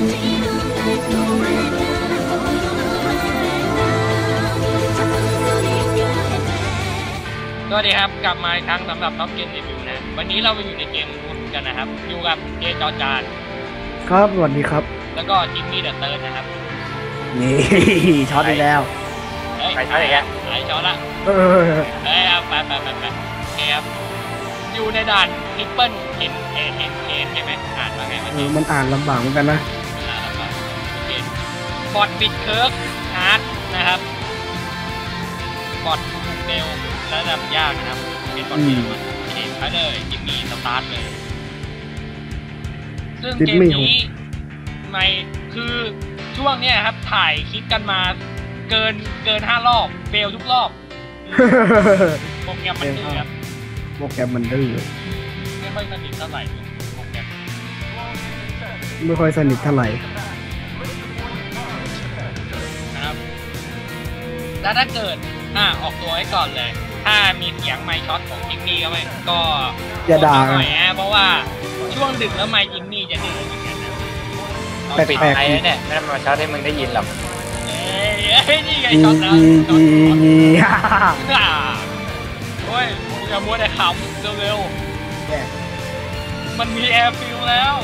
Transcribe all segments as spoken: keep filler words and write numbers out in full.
สวัสดีครับกลับมาอีกครั้งสำหรับท็อปเกมรีวิวนะวันนี้เราไปอยู่ในเกมรุนกันนะครับอยู่กับเจจอจานครับสวัสดีครับแล้วก็จิมมี่เดอะเติร์ดนะครับนี่ช็อตอีกแล้วไปช็อตอีกแล้วหลายช็อตละเออเฮ้ยไปไปไปไปโอเคครับอยู่ในด่านทริปเปิลเอ็นเอ็นเอ็นเอ็นใช่ไหมอ่านว่าไงมันมันอ่านลำบากเหมือนกันนะอ่านลำบากโอเคบอดบิดเคิร์กฮาร์ดนะครับบอดเร็วระดับยากนะครับเป็นบอดเร็วโอเคไปเลยจิมมี่สตาร์ทเลยซึ่งเกมนี้ในคือช่วงเนี้ยครับถ่ายคลิปกันมาเกินเกินห้ารอบเฟลทุกรอบโปรแกรมมันดื้อครับโปรแกรมมันดื้อไม่ค่อยสนิทเท่าไหร่โปรแกรมไม่ค่อยสนิทเท่าไหร่นะครับแล้วถ้าเกิดอ่าออกตัวไว้ก่อนเลยถ้ามีเสียงไมค์ช็อตของจิมมี่ก็ไม่ก็อย่าด่าหน่อยนะเพราะว่าช่วงดึกแล้วไมค์จิมมี่จะดื้อเหมือนกันนะต้องปิดไมค์เนี่ยไม่ได้มาช็อตให้มึงได้ยินหรอกเอ้ยนี่ไงช็อตแล้วช็อตโอ้ยอย่ามัวแต่ขำเร็วๆมันมีแอร์ฟิลแล้ว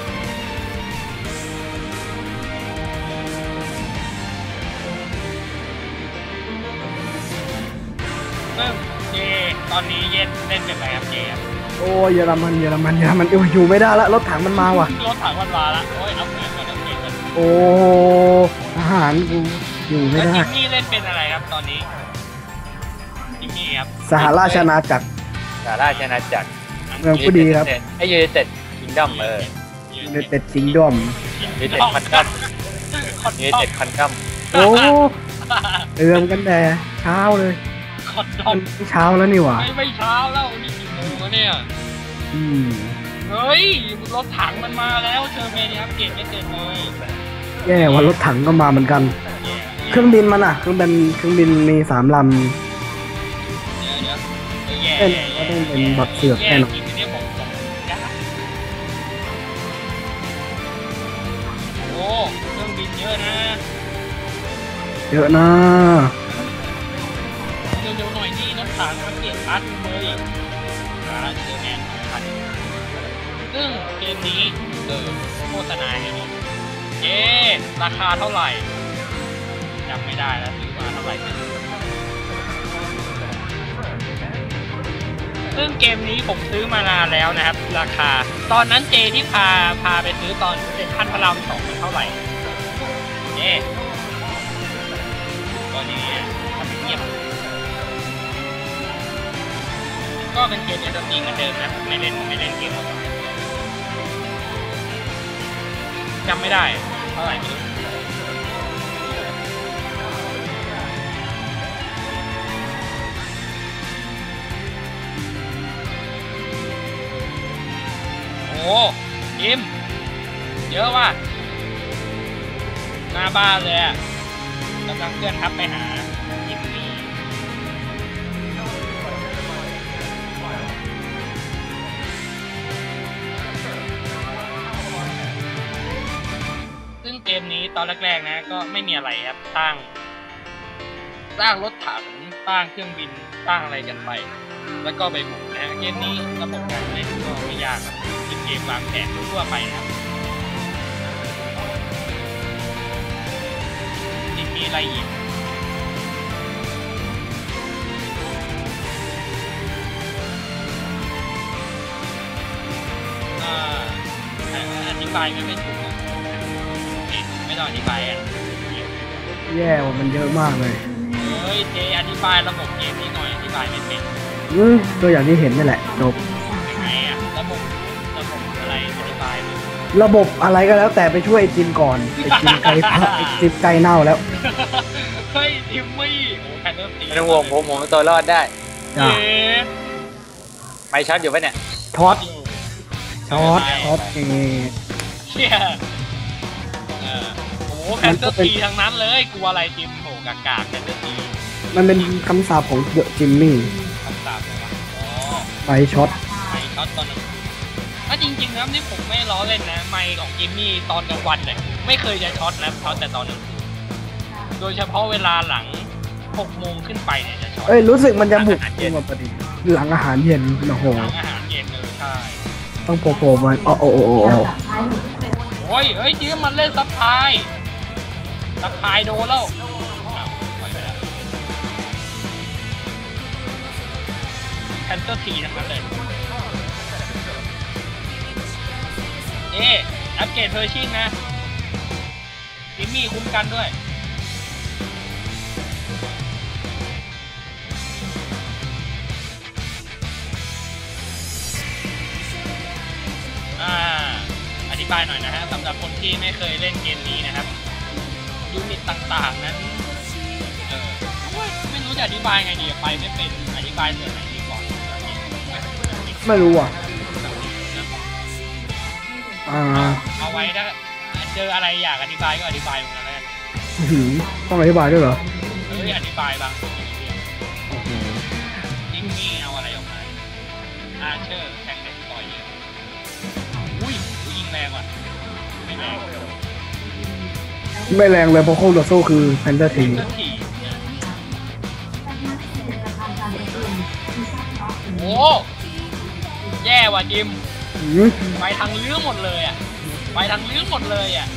ซึ่งเจตอนนี้เย็นเล่นเป็นอะไรครับเจโอ้ยเยอรมันเยอรมันเยอรมันอยู่ไม่ได้ละรถถังมันมาว่ะรถถังมันมาละโอ้ยเอาเงินก่อนเอาเงินก่อนโอ้ทหารกูอยู่ไม่ได้จิมมี่เล่นเป็นอะไรครับตอนนี้จิมมี่ครับสหราชอาณาจักรสหราชอาณาจักรเมืองผู้ดีครับไอ้ยูไนเต็ดคิงดอมเออยูไนเต็ดคิงดอมยูไนเต็ดคอนกัมยูไนเต็ดคอนกัมโอ้เติมกันแต่เช้าเลยคอนดอมเช้าแล้วนี่หว่าไม่ไม่เช้าแล้วนี่กี่โมงแล้วเนี่ยอืมเฮ้ยรถถังมันมาแล้วเชอร์เมนี่ครับเก่งไม่เก่งเลยแย่ว่ารถถังก็มาเหมือนกันเครื่องบินมันอ่ะเครื่องบินเครื่องบินมีสามลำเล่นก็ต้องเป็นบอดเสือกแน่นอนโอ้เครื่องบินเยอะนะเยอะนะเร็วๆหน่อยนี่รถถังมันเก่งอัดเลยอ่าเจอแน่นอนซึ่งเกมนี้เออโฆษณาให้ดูเอ๊ราคาเท่าไหร่จำไม่ได้แล้วซื้อมาเท่าไหร่ซึ่งเกมนี้ผมซื้อมานานแล้วนะครับราคาตอนนั้นเจที่พาพาไปซื้อตอนเป็นพันพลามสองเท่าไหร่เอ๊ตอนนี้ทำเงียบก็เป็นเกมเอ็นเตอร์ทีนเหมือนเดิมนะไม่เล่นไม่เล่นเกมออนไลน์จำไม่ได้เท่าไหร่ไม่รู้โอ้ยิมเยอะว่ะหน้าบ้านเลยอ่ะกำลังเคลื่อนทับไปหายิมมี่ซึ่งเกมนี้ตอนแรกๆนะก็ไม่มีอะไรครับสร้างสร้างรถถังสร้างเครื่องบินสร้างอะไรกันไปแล้วก็ไปบุกนะเกมนี้ระบบการเล่นก็ไม่ยากเป็นเกมวางแผนทั่วไปครับนี่มีอะไรอีกอ่าอธิบายไม่เป็นถูกนะไม่ต้องอธิบายอ่ะแย่ว่ะมันเยอะมากเลยเฮ้ยเจอธิบายระบบเกมนี้หน่อยอธิบายไม่เป็นอือตัวอย่างที่เห็นนี่แหละจบยังไงอ่ะระบบระบบอะไรอธิบายเลยระบบอะไรก็แล้วแต่ไปช่วยไอจิมก่อนไอจิมไกลไอจิมไกลเน่าแล้วเฮ้ยจิมมี่โอ้แค่เริ่มตีไม่ต้องห่วงผมผมตัวรอดได้ไม่ช็อตอยู่ปะเนี่ยช็อตช็อตช็อตเองเชี่ยเออโอ้แคนเตอร์ตีทั้งนั้นเลยกลัวอะไรจิมโหกากากแคนเตอร์ตีมันเป็นคำสาปของเดอะจิมมี่คำสาปเลยวะอ๋อไปช็อตไปช็อตตอนนั้นถ้าจริงๆนะนี่ผมไม่ล้อเล่นนะไมค์ของจิมมี่ตอนกลางวันเนี่ยไม่เคยจะช็อตนะช็อตแต่ตอนกลางคืนโดยเฉพาะเวลาหลังหกโมงขึ้นไปเนี่ยจะช็อตเอ้ยรู้สึกมันจะบุกเย็นพอดีหลังอาหารเย็นโอ้โหหลังอาหารเย็นเลยใช่ต้องโผล่ๆมาโอ้โอ้โอ้โอ้โอ้ยเฮ้ยจิมมันเล่นซับพายซับพายโดนแล้วแพนเตอร์ทีทั้งนั้นเลยนี่อัปเกรดเพอร์ชิ่งนะจิมมี่คุ้มกันด้วยอ่าอธิบายหน่อยนะฮะสำหรับคนที่ไม่เคยเล่นเกมนี้นะครับยูนิตต่างๆนั้นเออไม่รู้จะอธิบายไงดีไปไม่เป็นอธิบายส่วนไหนดีก่อนไม่รู้อ่ะอ่าเอาไว้ถ้าเจออะไรอยากอธิบายก็อธิบายตรงนั้นแล้วกันต้องอธิบายด้วยเหรอเฮ้ยอธิบายบางส่วนจิมมี่เอาอะไรออกมาอาเชอร์แทงเด็กต่อยเยอะอุ้ยยิงแรงว่ะไม่แรงไม่แรงเลยเพราะคู่ต่อสู้คือแพนเตอร์ทีโอ้แย่ว่ะจิมไปทางเลื้อหมดเลยอ่ะไปทางเลื้อหมดเลยอ่ะ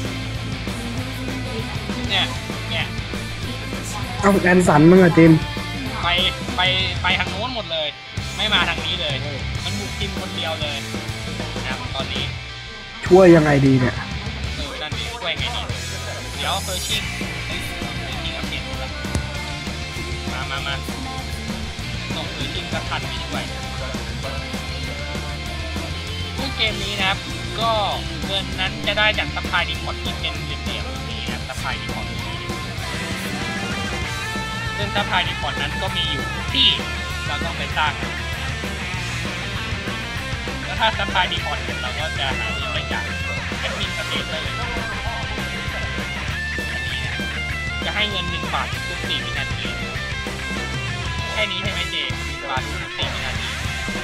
เนี่ยเนี่ยเอาแอนสันมึงอะจิมไปไปไปทางโน้นหมดเลยไม่มาทางนี้เลยมันบุกจิมคนเดียวเลยนะตอนนี้ช่วยยังไงดีเนี่ยเออนั่นดิช่วยไงดีเดี๋ยวเฟอร์ชิ่งเฮ้ยเฟอร์ชิ่งอัปเดตแล้วมามามาส่งเฟอร์ชิ่งกระทันไปช่วยผู้เกมนี้นะครับก็เงินนั้นจะได้จากซัพพลายดีพอร์ตที่เป็นเหลี่ยมๆนี้นะซัพพลายดีพอร์ตนี้ซึ่งซัพพลายดีพอร์ตนั้นก็มีอยู่ที่เราต้องไปสร้างแล้วถ้าซัพพลายดีพอร์ตเสร็จเราก็จะหาเงินได้จากแอดมินสเตทได้เลยอันนี้นะจะให้เงินหนึ่งบาททุกสี่วินาทีแค่นี้ใช่ไหมเจหนึ่งบาททุกสี่วินาที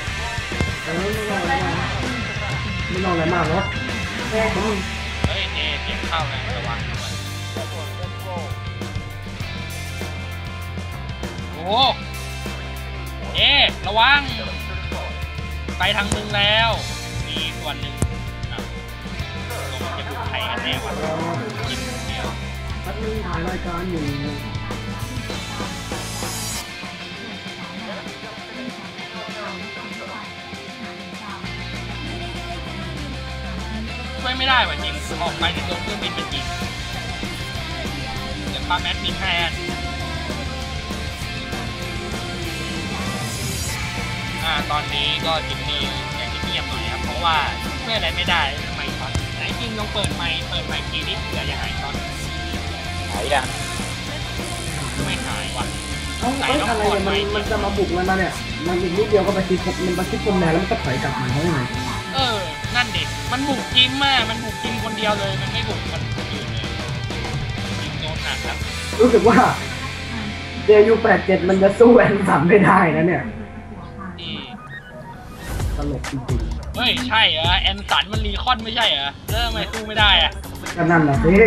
ไม่นอนอะไรมากเนาะเฮ้ยเจเสียงเข้านะระวังด้วยโอ้เจระวังไปทางมึงแล้วมีส่วนหนึ่งลงจะบุกไทยกันแน่วะกินเดียวพัดมึงถ่ายรายการอยู่ช่วยไม่ได้ว่ะจริงออกไปในตัวเครื่องบินเป็นจริงเดี๋ยวปาแมทมินให้อันอ่าตอนนี้ก็จิมมี่ยังเงียบหน่อยครับเพราะว่าช่วยอะไรไม่ได้ไม่ช็อตไหนจริงลองเปิดไมค์เปิดไมค์ทีนี้เผื่อจะหายช็อตหายยังไม่หายว่ะไหนต้องกดไมค์มันจะมาบุกแล้วนะเนี่ยมันอีกนิดเดียวก็ไปชิดมันไปชิดคนแดงแล้วมันก็ถอยกลับมาเขาไงเออนั่นเด็กมันบุกจิมอ่ะมันบุกจิมคนเดียวเลยมันไม่บุกมันอยู่เลยจิมโดนหนักครับรู้สึกว่าเจยูแปดเจ็ดมันจะสู้แอนสันไม่ได้นะเนี่ยตลกจริงๆเฮ้ยใช่เหรอแอนสันมันรีคอนไม่ใช่เหรอแล้วทำไมสู้ไม่ได้อะก็นั่นแหละสิ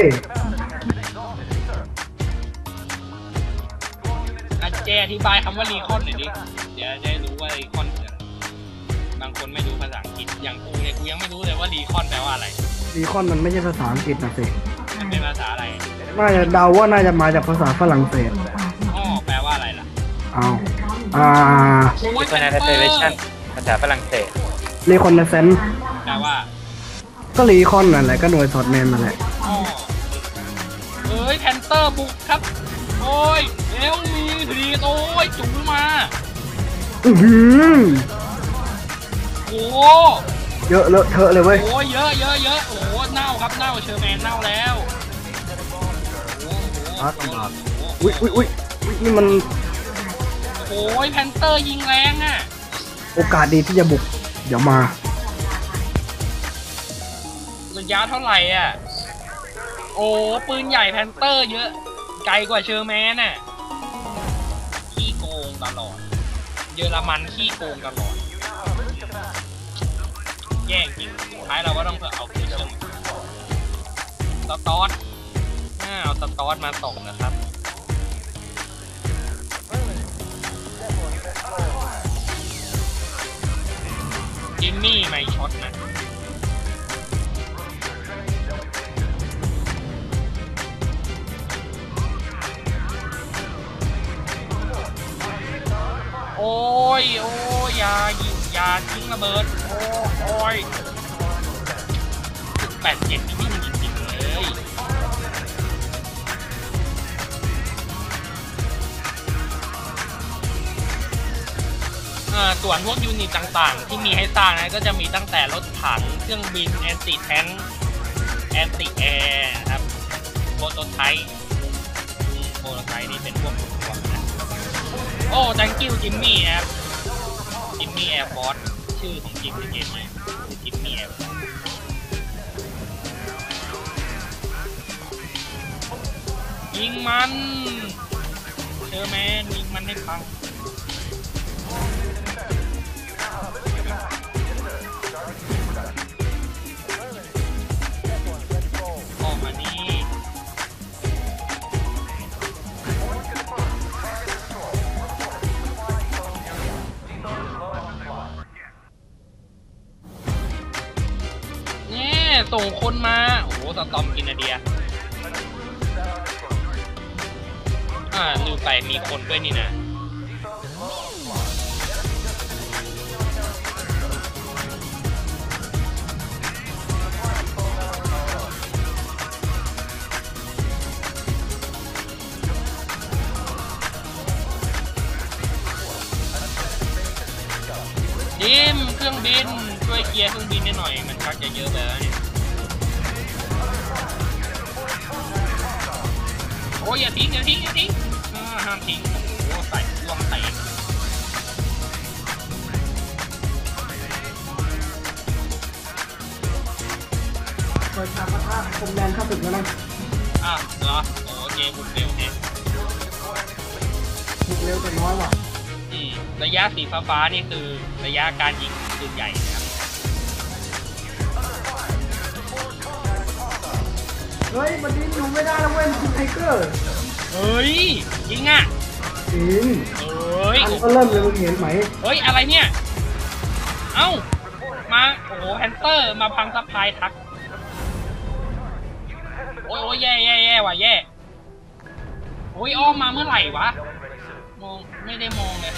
อาเจอธิบายคำว่ารีคอนหน่อยดิเดี๋ยวจะรู้ว่ารีคอนคือบางคนไม่รู้ภาษาอังกฤษอย่างกูเนี่ยกูยังไม่รู้เลยว่ารีคอนแปลว่าอะไรรีคอนมันไม่ใช่ภาษาอังกฤษนะสิมันเป็นภาษาอะไรน่าจะเดาว่าน่าจะมาจากภาษาฝรั่งเศสอ๋อแปลว่าอะไรล่ะอ้าวอ่า Reconnaissance ภาษาฝรั่งเศส Reconnaissance แปลว่าก็รีคอนนั่นแหละก็หน่วยสอดแนมนั่นแหละอ๋อเฮ้ยแพนเตอร์บุกครับโอ้ยเอลมีดีโอ้ยจุ๋มมาอือหือโอ้เยอะเลอะเทอะเลยเว้ยโอ้เยอะเยอะเยอะโอ้เน่าครับเน่าเชอร์แมนเน่าแล้วโอ้โหอุ้ยอุ้ยอุ้ยนี่มันโอ้ยแพนเตอร์ยิงแรงอ่ะโอกาสดีที่จะบุกเดี๋ยวมาระยะเท่าไหร่อ่ะโอ้ปืนใหญ่แพนเตอร์เยอะไกลกว่าเชอร์แมนน่ะขี้โกงตลอดเยอรมันขี้โกงตลอดเแย่จริงสุดท้ายเราก็ต้องเพื่อเอาเครื่องสตอร์ทเอาสตอร์ทมาส่งนะครับจิมมี่ไม่ช็อตนะโอ้ยโอ้ยอย่ายิงอย่าทิ้งระเบิดโอ้โอ้ยแปดเจ็ดนี่ไม่จริงๆเลยส่วนพวกยูนิตต่างๆที่มีให้สร้างนะก็จะมีตั้งแต่รถถังเครื่องบินแอนติแทงค์แอนติแอร์ครับโปรโตไทป์โปรโตไทป์นี่เป็นพวกตัวนะโอ้ thank you จิมมี่ครับจิมมี่แอร์ฟอร์สชื่อของจิมในเกมนี้จิมมี่แอร์ฟอร์สยิงมันเชอร์แมนยิงมันให้พังออกมานี่ส่งคนมาโอ้โหสตอมกินนาเดียอ่าลืมไปมีคนด้วยนี่นะจิมเครื่องบินช่วยเคลียร์เครื่องบินให้หน่อยมันชักจะเยอะแล้วเนี่ยโอ้ยอย่าทิ้งอย่าทิ้งอย่าทิ้งห้ามทิ้งโอ้ใส่รวมใส่เปิดทางประทะคมแดนเข้าตึกแล้วนะอ่ะเหรอโอ้เจบุกเร็วแฮะบุกเร็วแต่น้อยว่ะอืมระยะสีฟ้าๆนี่คือระยะการยิงปืนใหญ่นะครับเฮ้ยวันนี้ดูไม่ได้แล้วเว้ยคิงไทเกอร์เฮ้ยจริงอ่ะจริงเฮ้ยอันก็เริ่มเลยมึงเห็นไหมเฮ้ยอะไรเนี่ยเอ้ามาโอ้โหแฮนเตอร์มาพังซัพพลายทักโอ้ยโอ้ยแย่แย่แย่ว่ะแย่โอ้ยอ้อมมาเมื่อไหร่วะมองไม่ได้มองเลย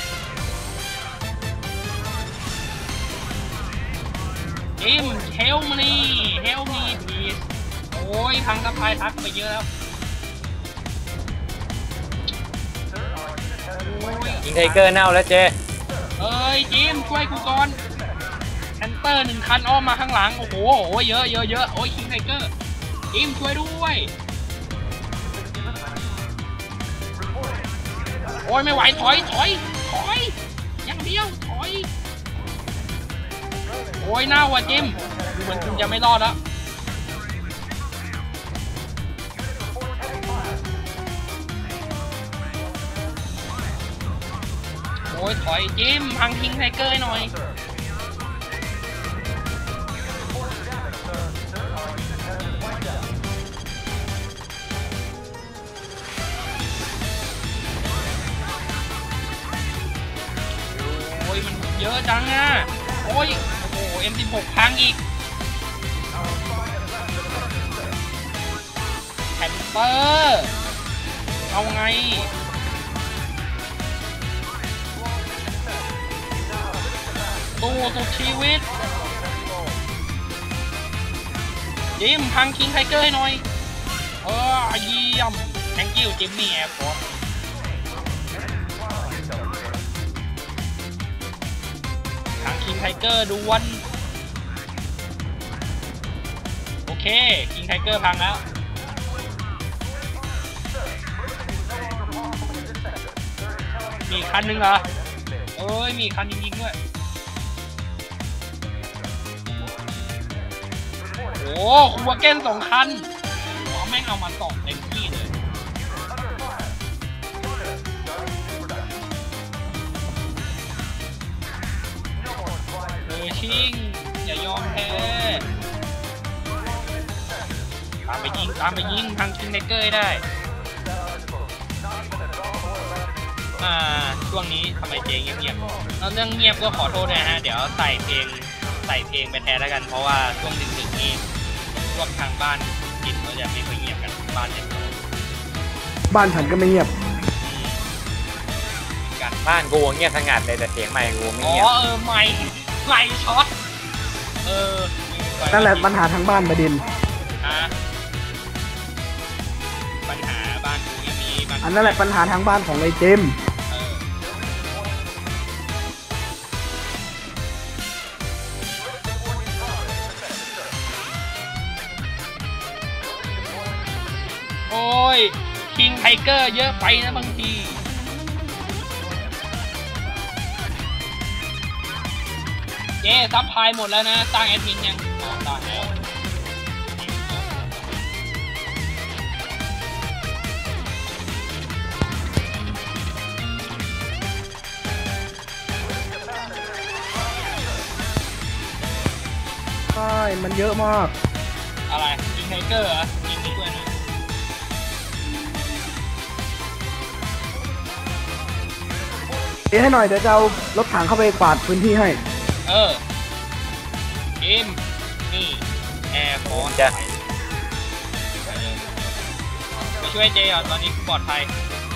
จิมเฮลมานี่เฮลมีพีสโอ้ยพังซัพพลายทักไปเยอะแล้วยิงไทเกอร์เน่าแล้วเจเอ้ยจิมช่วยกูก่อนแฮนเตอร์หนึ่งคันอ้อมมาข้างหลังโอ้โหโอ้ยเยอะเยอะเยอะโอ้ยคิงไทเกอร์จิมช่วยด้วยโอ้ยไม่ไหวถอยถอยถอยอย่างเดียวถอยโอ้ยน่าว่ะจิมดูเหมือนคุณจะไม่รอดแล้วโอ้ยถอยจิมพังคิงไทเกอร์หน่อยโอ้ยมันเยอะจังอ่ะโอ้ยโอ้โห เอ็ม สิบหก พังอีกแพนเตอร์เอาไงตู้สุดชีวิตจิมพังคิงไทเกอร์ให้หน่อยเออเยี่ยม thank you จิมมี่แอร์ฟอร์สพังคิงไทเกอร์ด่วนโอเคคิงไทเกอร์พังแล้วมีคันหนึ่งเหรอเอ้ยมีคันจริงๆด้วยโอ้คูวาเก้นสองคันหัวแม่งเอามาสองเต็มที่เลยเออชิงอย่ายอมแพ้ตามไปยิงตามไปยิงทางคิงเมเกอร์ได้อ่าช่วงนี้ทำไมเจเงียบๆแล้วเรื่องเงียบก็ขอโทษนะฮะเดี๋ยวใส่เพลงใส่เพลงไปแทนแล้วกันเพราะว่าช่วงดึกๆนี้พวกทางบ้านกินก็จะไม่ค่อยเงียบกันบ้านเนี่ยบ้านฉันก็ไม่เงียบกันบ้านกูเงียบสงัดเลยแต่เสียงไมค์กูไม่อ๋อเงียบเออไม่ไม่ช็อตเออนั่นแหละปัญหาทางบ้านประเด็นฮะปัญหาบ้านกูยังมีบ้านอันนั่นแหละปัญหาทางบ้านของไอ้เจมส์เออโอ้ยคิงไทเกอร์เยอะไปนะบางทีเจ๊ซับพลายหมดแล้วนะสร้างแอดมินยังอ๋อสร้างแล้วใช่มันเยอะมากอะไรยิงไทเกอร์เหรอยิงนี่ด้วยนะเอ๊ะให้หน่อยเดี๋ยวจะเอารถถังเข้าไปกวาดพื้นที่ให้เออเกมนี่แอร์ฟอร์สจะไปช่วยเจอ่ะตอนนี้ปลอดภัย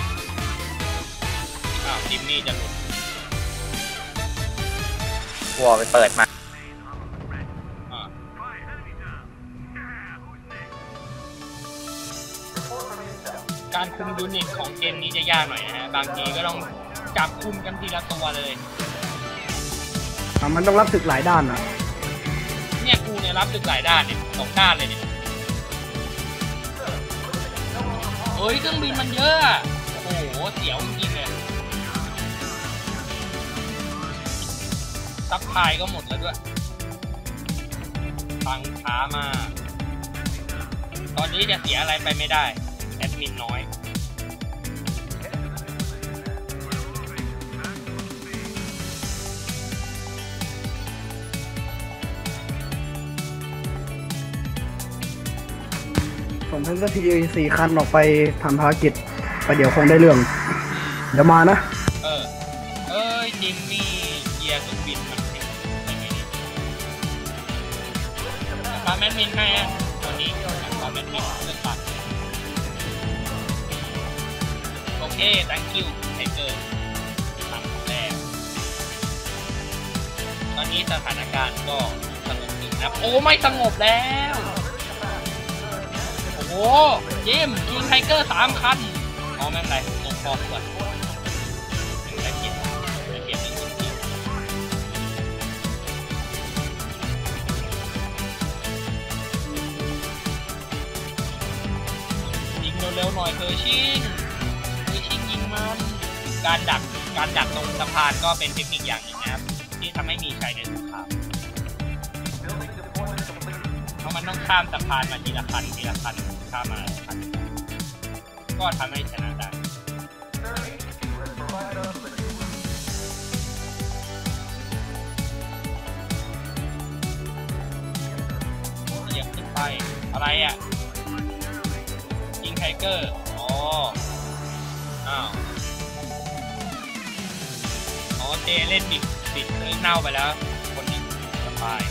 อ้าวดิมมี่จะหลุดวัวไปเปิดมาอ่าการคุมยูนิตของเกมนี้จะยากหน่อยนะฮะบางทีก็ต้องจับคุมกันทีละตัวเลยอ่ะมันต้องรับศึกหลายด้านนะเนี่ยกูเนี่ยรับศึกหลายด้านเนี่ยสองด้านเลยเนี่ยเฮ้ยเครื่องบินมันเยอะอะโอ้โหเสียวจริงๆเลยซัพพลายก็หมดแล้วด้วยตังค์ช้ามาตอนนี้จะเสียอะไรไปไม่ได้แอดมินน้อยส่งเพนซ์ทีสี่คันออกไปทำภารกิจไปเดี๋ยวคงได้เรื่อง เดี๋ยวมานะเออเอ้ยจิมมี่เกียร์เครื่องบินมันเสียไปไหมเนี่ยปาแมนมินให้อะตัวนี้ปาแมนมินเลือกตัดโอเค thank you ไทเกอร์ทำแรกตอนนี้สถานการณ์ก็สงบขึ้นนะโอ้ไม่สงบแล้วโอ้โหจิมคิงไทเกอร์สามคันอ๋อไม่เป็นไรลงพอก่อนถึงจะเก็บจะเก็บในพื้นที่ยิงเร็วๆหน่อยเคอร์ชิงเคอร์ชิงยิงมันการดักการดักตรงสะพานก็เป็นเทคนิคอย่างหนึ่งนะครับที่ทำให้มีชัยในสงครามเพราะมันต้องข้ามสะพานมาทีละคันทีละคันข้ามมาคันก็ทำให้ชนะได้เหยียบขึ้นไปอะไรอ่ะยิงไทเกอร์อ๋ออ้าวอ๋อเจเล่นบิดบิดเลยเน่าไปแล้วคนหนึ่งสบาย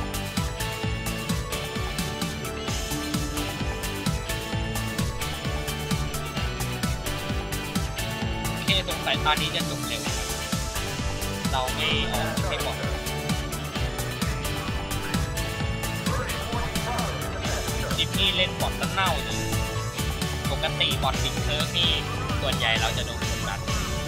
สงสัยตอนนี้จะจบเร็วเราไม่ออกไม่บอกดิฟนี่เล่นบอทต้นเน่าเลยปกติบอทบิดเทิร์กนี่ส่วนใหญ่เราจะโดนกดดัน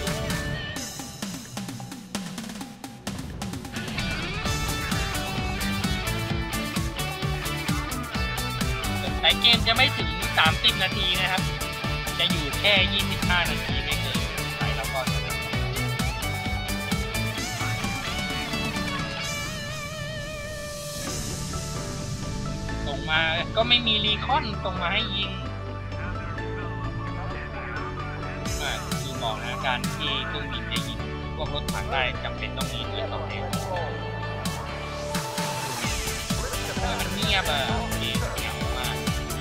แต่เกมจะไม่ถึงสามสิบนาทีนะครับจะอยู่แค่ยี่สิบห้านาทีไม่เกินไปแล้วก็จะส่งมาก็ไม่มีรีคอนส่งมาให้ยิงคือบอกนะการที่เครื่องบินจะยิงพวกรถถังได้จำเป็นต้องมีด้วยตัวเองอมันเงียบอ่ะโอเคเงียบมาก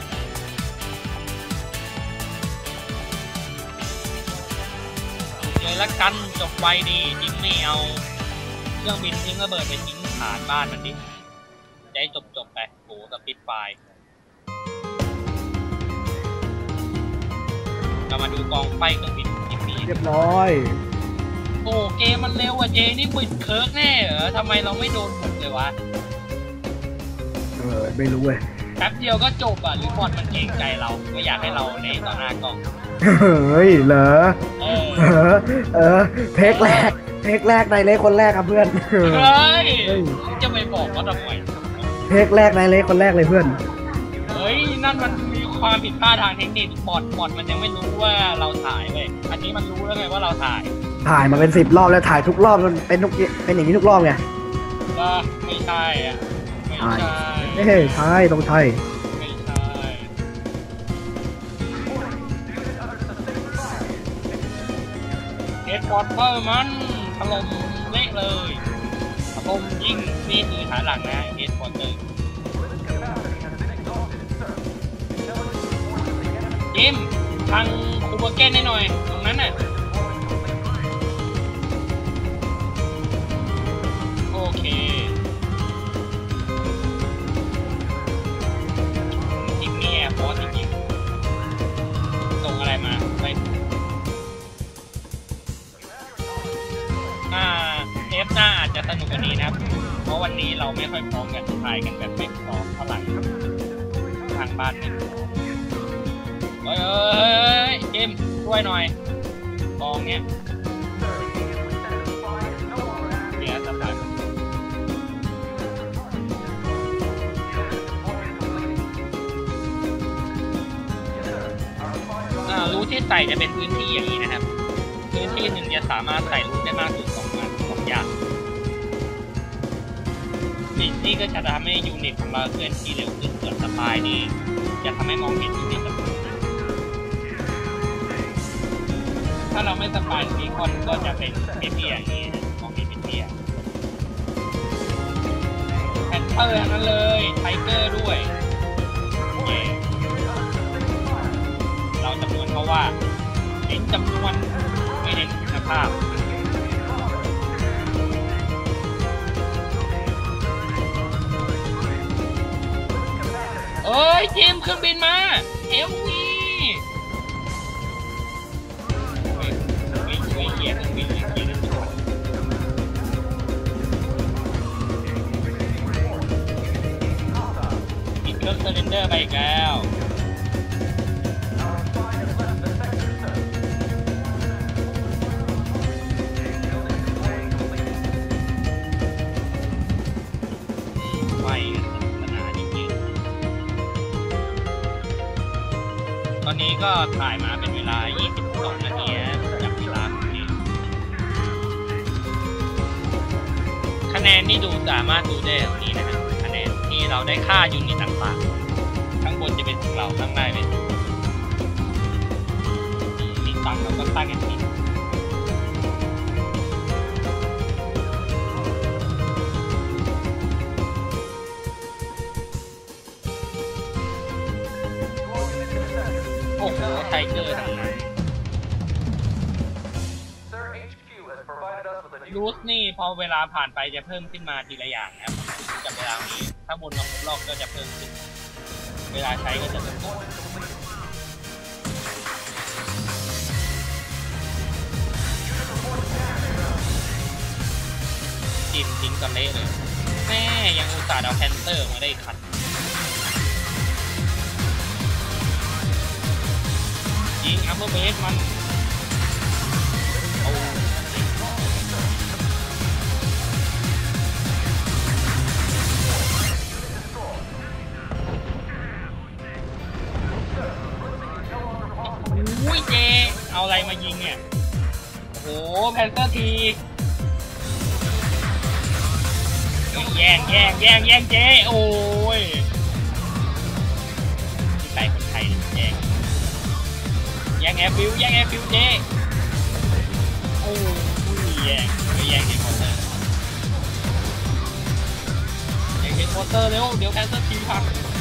เลยละกันจบไวดีจิมมี่เอาเครื่องบินทิ้งระเบิดไปทิ้งฐานบ้านมันดิจะให้จบจบไปโหสปิดไฟเรามาดูกองไฟเครื่องบินจิมมี่เรียบร้อยโอ้เกมมันเร็วอ่ะเจนี่บุดเคิร์กแน่เหรอทำไมเราไม่โดนบุกเลยวะเออไม่รู้เว้ยแป๊บเดียวก็จบอ่ะหรือบอลมันเกรงใจเราไม่อยากให้เราในต่อหน้ากล้องเฮ้ยเหรอเออเออเทคแรกเทคแรกนายเล็กคนแรกครับเพื่อนเฮ้ยจะไปบอกว่าทำไมเทคแรกนายเล็กคนแรกเลยเพื่อนเฮ้ยนั่นมันมีความผิดพลาดทางเทคนิคบอดบอดมันยังไม่รู้ว่าเราถ่ายเว้ยอันนี้มันรู้แล้วไงว่าเราถ่ายถ่ายมาเป็นสิบรอบแล้วถ่ายทุกรอบมันเป็นทุกเป็นอย่างนี้ทุกรอบไงก็ไม่ใช่อ่ะไม่ใช่เอ้ใช่ตรงไทยไม่ใช่เฮดบอดเปอร์มันถล่มเละเลยถล่มยิงนี่คือฐานหลังนะเฮดบอดเตอร์จิมทางคูเบอร์เก้นให้หน่อยตรงนั้นน่ะโอเคจิมมี่แอร์ฟอร์สจริงๆส่งอะไรมาไปอ่าเทปหน้าอาจจะสนุกกว่านี้นะครับเพราะวันนี้เราไม่ค่อยพร้อมกันถ่ายกันแบบไม่พร้อมเท่าไหร่ทางบ้านไม่พร้อมเฮ้ยจิมช่วยหน่อยกองเนี้ยเดี๋ยวสตาร์ทอ่ารูที่ใส่จะเป็นพื้นที่อย่างนี้นะครับพื้นที่หนึ่งจะสามารถใส่รูได้มากถึงสองงานสองอย่างนี่นี่ก็จะทำให้ยูนิตของเราเคลื่อนที่เร็วขึ้นส่วนสปายนี่จะทำให้มองเห็นยูนิตถ้าเราไม่สปายซีคอนก็จะเป็นเตี้ยๆอย่างนี้มองเห็นเตี้ยแพนเตอร์นั้นเลยไทเกอร์ด้วยเราจำนวนเพราะว่าเห็นจำนวนไม่เห็นคุณภาพเอ้ยจิมเครื่องบินมาเอลวีเครื่องเซอร์เรนเดอร์ไปอีกแล้วไม่ขนาดนี้ตอนนี้ก็ถ่ายมาเป็นเวลายี่สิบสองนาทีจากเวลานี้คะแนนนี่ดูสามารถดูได้ตรงนี้นะครับคะแนนที่เราได้ค่ายูนิตต่างๆข้างบนจะเป็นของเราข้างใต้เป็นมีตังเราก็ตั้งกันทีโอ้โหไทเกอร์ทั้งนั้นรูสนี่พอเวลาผ่านไปจะเพิ่มขึ้นมาทีละอย่างนะครับจากเวลานี้ถ้าบนลงรอบก็จะเพิ่มขึ้นเวลาใช้ก็จะลดลงจิมทิ้งกันเละเลยแม่ยังอุตส่าห์เอาแพนเตอร์มาได้ขัดยิงอัพเปอร์เบสมันโอ้อุ้ยเจเอาอะไรมายิงเนี่ยโอ้โหแพนเตอร์ทีแย่งแย่งแย่งแย่งเจโอ้ยใส่คนไทยแย่งแย่งแอร์ฟิวแย่งแอร์ฟิวเจโอ้ยแย่งไม่แย่งที่คอนเตอร์แย่งที่มอเตอร์เร็วเดี๋ยวแคนเซิลทีมพัง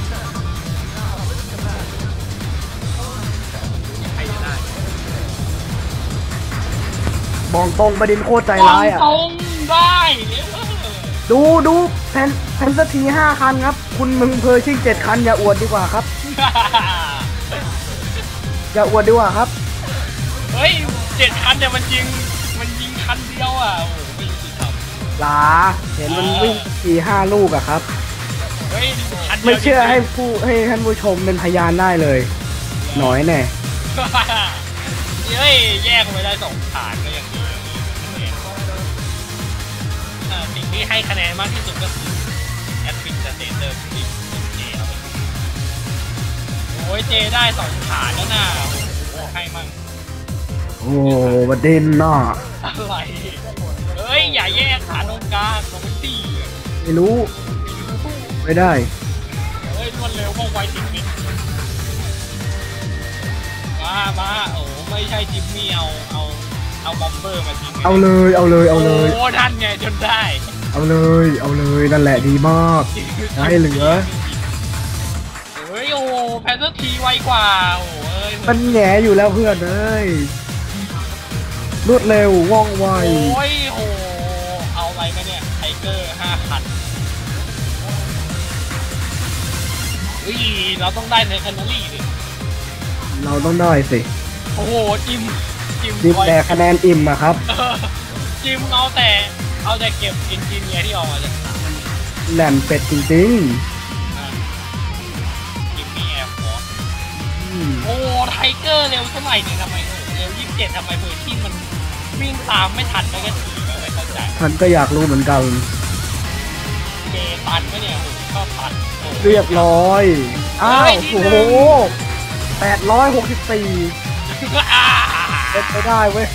ใครจะได้บอกตรงประเด็นโคตรใจร้ายอ่ะตรงได้เออดูดูแพนแพนสตีห้าคันครับ คุณมึงเพอร์ชิ่งเจ็ดคันอย่าอวดดีกว่าครับ อย่าอวดดีกว่าครับเฮ้ยเจ็ดคันแต่มันยิงมันยิงคันเดียวอ่ะโอ้โหไม่ยุติธรรมหลาเห็นมันวิ่งสี่ห้าลูกอะครับเฮ้ยคันดียวไม่เชื่อให้ผู้ให้ท่านผู้ชมเป็นพยานได้เลย หน่อยแน่เฮ้ยแยกไปได้สองฐานก็อย่างนี้อ่าสิ่งที่ให้คะแนนมากที่สุดก็คือแอดฟินสเตเตอร์ที่เจเอาไปโอ้ยเจได้สองฐานแล้วนะโอ้โหให้มั่งโอ้ประเด็นน่ะอะไรเฮ้ยอย่าแยกฐานตรงกลางตรงที่ไม่รู้ ไม่ได้เฮ้ยรวดเร็วว่องไวจริงๆมามาโอ้ไม่ใช่จิมมี่เอาเอาเอาบอมเบอร์มาทิ้งเอาเลยเอาเลยเอาเลยโอ้ท่านไงจนได้เอาเลยเอาเลยนั่นแหละดีมากได้เหลือเฮ้ยโอ้แพนเซอร์ทีไวกว่าโอ้เอ้ยมันแหงอยู่แล้วเพื่อนเอ้ยรวดเร็วว่องไวโอ้ยโอ้เอาอะไรมาเนี่ยไทเกอร์ห้าคันเฮ้ยเราต้องได้ในแคนนารีดิเราต้องได้สิโอ้โหจิมจิมดิบแต่คะแนนอิ่มอะครับเออจิมเอาแต่เอาแต่เก็บอินจิเนียร์ที่ออกมาจากแหลมเป็ดจริงจิมมี่แอร์ฟอร์สๆอืมโอ้ไทเกอร์เร็วเท่าไหร่เนี่ยทำไมโอ้เร็วยี่สิบเจ็ดทำไมเบอร์ที่มันวิ่งตามไม่ทันไม่กันทีไม่เข้าใจท่านก็อยากรู้เหมือนกันเกตันไหมเนี่ยโอ้ชอบตันโอ้เรียบร้อย อ้าว โอ้โหแปดร้อยหกสิบสี่อ่าเป็นไปได้เว้ย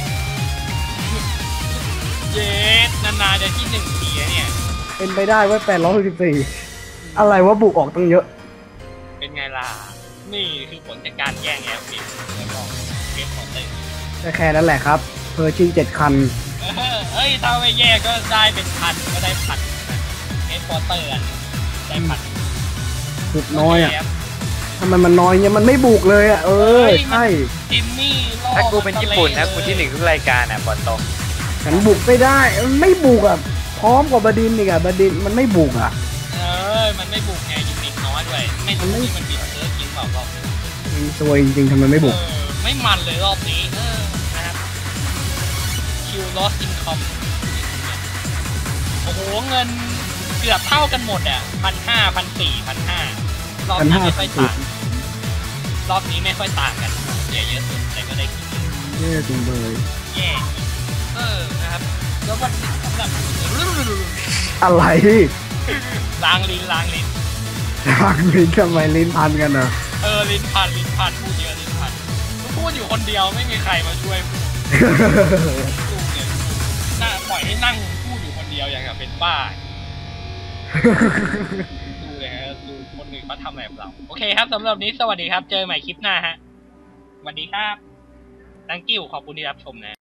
เย็ดนานๆจะที่หนึ่งทีอะเนี่ยเป็นไปได้เว้ยแปดร้อยหกสิบสี่อะไรวะบุกออกตั้งเยอะเป็นไงล่ะ นี่คือผลจากการแย่งแอร์ฟิลแล้วก็เกมของเต้นแต่แค่นั้นแหละครับ เพอร์ชิงเจ็ดคันเฮ้ยถ้าไม่แย่ก็ได้เป็นพันก็ได้พันเอสปอร์เตอร์ได้พันบุกน้อยอ่ะทำไมมันน้อยเนี่ยมันไม่บุกเลยอ่ะ เออ ใช่จิมมี่ล่อถ้ากูเป็นญี่ปุ่นนะกูที่หนึ่งทุกรายการอ่ะบอลตรงฉันบุกไม่ได้ มันไม่บุกอ่ะ พร้อมกับบดินทร์อีกอ่ะบดินทร์มันไม่บุกอ่ะเออมันไม่บุกไงยูนิคน้อยด้วยไม่รู้ที่มันบิดเซิร์ฟจริงเปล่ารอบนี้มันซวยจริงๆทำไมไม่บุกเออไม่มันเลยรอบนี้เออนะครับคิวลอสอินคอมโอ้โหเงินเกือบเท่ากันหมดอ่ะพันห้าพันสี่พันห้ารอบนี้ไม่ค่อยต่างรอบนี้ไม่ค่อยต่างกันเยอะเยอะสุดแต่ก็ได้กินแย่จริงเลยแย่เออนะครับแล้ววันนี้สำหรับอะไรล้างลิ้นล้างลิ้นทางลิ้นทำไมลิ้นพันกันอ่ะเออลิ้นพันลิ้นพันพูดเยอะลิ้นพันพูดอยู่คนเดียวไม่มีใครมาช่วยพูดดูเนี่ยน่าปล่อยให้นั่งพูดอยู่คนเดียวอย่างกับเป็นบ้าดูเลยฮะดูคนอื่นเขาทำแบบเราโอเคครับสำหรับนี้สวัสดีครับเจอใหม่คลิปหน้าฮะสวัสดีครับ thank you ขอบคุณที่รับชมนะ